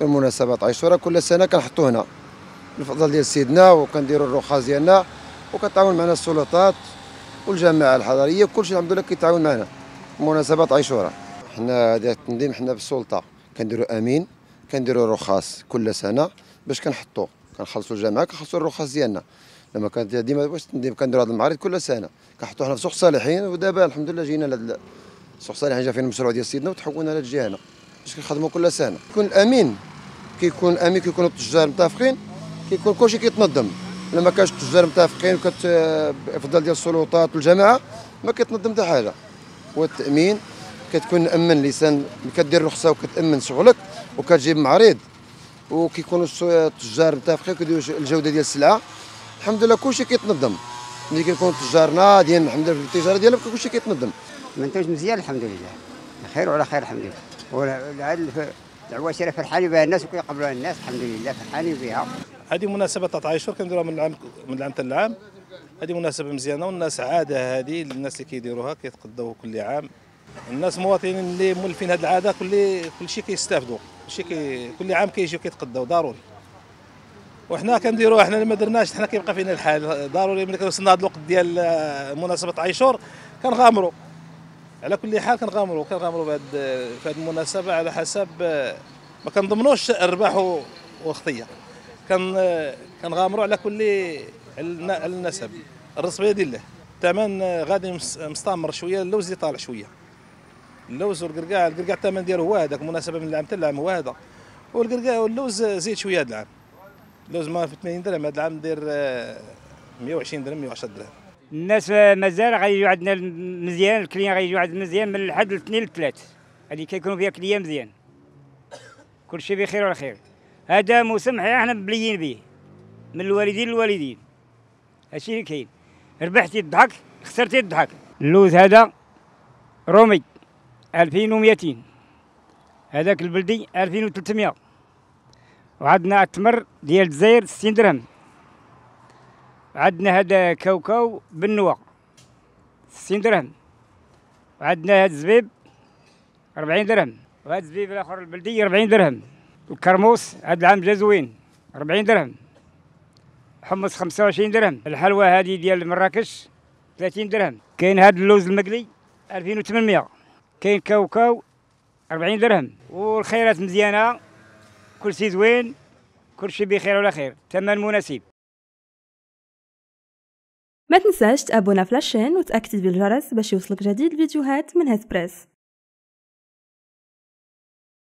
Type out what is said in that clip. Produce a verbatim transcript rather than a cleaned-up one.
بمناسبة عاشوراء كل سنة كنحطو هنا بالفضل ديال سيدنا، وكنديروا الرخص ديالنا، وكتعاون معنا السلطات والجماعة الحضرية، وكلشي الحمد لله كيتعاون معنا بمناسبة عاشوراء. حنا هذا التنظيم حنا بالسلطة كنديروا امين، كنديروا رخص كل سنة باش كنحطو كنخلصوا الجامعة كنخلصوا الرخص ديالنا. لما كانت ديما باش التنظيم كنديروا هذا المعارض كل سنة كنحطو حنا في سوق صالحين، ودابا الحمد لله جينا لهاد سوق صالحين جا فينا المشروع ديال سيدنا وتحولنا لهاد الجهة هنا باش كنخدموا كل سنة. كيكون الامين كيكون امين كيكونوا التجار متفقين، كيكون كلشي كيتنظم. لما كانش التجار متفقين وكت افضل ديال السلطات والجماعه ما كيتنظم حتى حاجه. والتامين كتكون مامن لسان كدير رخصه وكتامن شغلك وكتجيب معرض، وكيكونوا التجار متفقين كيديروا الجوده ديال السلعه. الحمد لله كلشي كيتنظم. ملي كيكونوا التجار ناضيين الحمد لله في التجاره ديالهم كلشي كيتنظم. المنتوج مزيان الحمد لله، بخير وعلى خير الحمد لله. العواشر فرحانين بها الناس وكيقبلوها الناس الحمد لله، فرحانين بها. هذه مناسبة تاع عاشور كنديروها من العام من العام حتى العام. هذه مناسبة مزيانة والناس عادة هذه الناس اللي كيديروها كيتقداو كل عام. الناس مواطنين اللي مولفين هذه العادة كل كل شيء كيستافدوا، كل كي كل عام كيجيو كيتقداو ضروري. وحنا كنديروها حنا ما درناش حنا كيبقى فينا الحال ضروري. ملي كنوصلنا هذا الوقت ديال مناسبة عاشور كنغامروا على كل حال كنغامروا كنغامروا بهذه في هذه المناسبة على حسب ما كنضمنوش الربح والخطية. كان كنغامروا على كل على النسب الرسميه ديال الله. الثمن غادي مستمر شويه، اللوز اللي طالع شويه، اللوز والقرقاع. القرقاع الثمن ديالو هو هذاك مناسبه من العام حتى العام هو هذا، والقرقاع واللوز زيد شويه هذا العام. اللوز ما في ثمانين درهم هذا العام داير مئة وعشرين درهم مئة وعشرة درهم. الناس مازال غيجيو عندنا مزيان، الكليان غيجيو عندنا مزيان من الحد الاثنين للثلاث، هذه كيكونوا فيها كليان مزيان، كلشي بخير وعلى خير. هذا موسم احنا مبليين به من الوالدين للوالدين، هادشي اللي كاين. ربحتي الضحك خسرتي الضحك. اللوز هذا رومي ألفين ومئتين، هذاك البلدي ألفين وثلاثمئة، وعندنا التمر ديال الجزائر ستين درهم، عندنا هذا كاوكاو بالنوا ستين درهم، وعندنا هذا الزبيب أربعين درهم، وهذا الزبيب الاخر البلدي أربعين درهم. الكرموس هذا العام جا زوين أربعين درهم، حمص خمسة وعشرين درهم، الحلوى هذه ديال مراكش ثلاثين درهم. كاين هذا اللوز المقلي ألفين وثمانمئة، كاين كاوكاو أربعين درهم. والخيرات مزيانه، كلشي زوين، كلشي بخير وعلى خير، ثمن مناسب. ما تنساش تابونا في لاشين وتاكد بالجرس باش يوصلك جديد الفيديوهات من هيث بريس.